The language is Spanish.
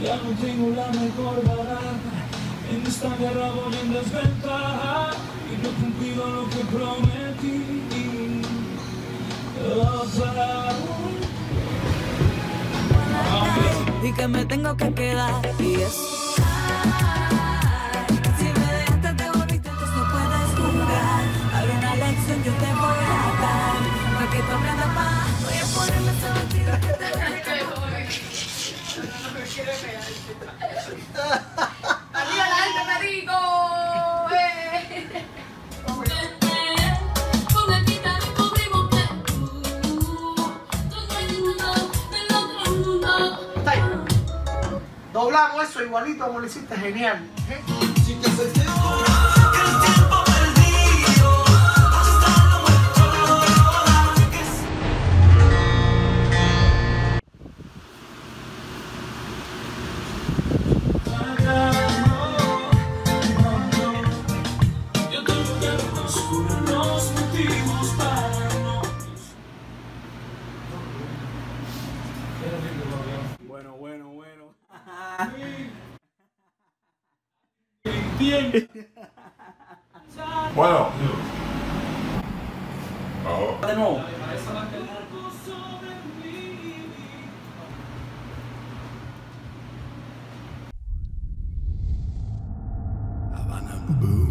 Ya no tengo la mejor barata, en esta guerra voy en desventaja y no he cumplido lo que prometí. Y que me tengo que quedar y es si me dejaste te volviste, entonces no puedes jugar. Ahora una lección yo te voy a dar para que tú aprendas más. Voy a ponerme ese vestido que te ¡Arriba la gente, perico! Doblamos eso igualito como lo hiciste, genial. Si te acerqué El tiempo perdido, hasta lo muerto. yo tengo que descubrir los motivos para no. Bueno. Bien. Bueno. Oh. De nuevo. Havana, boo.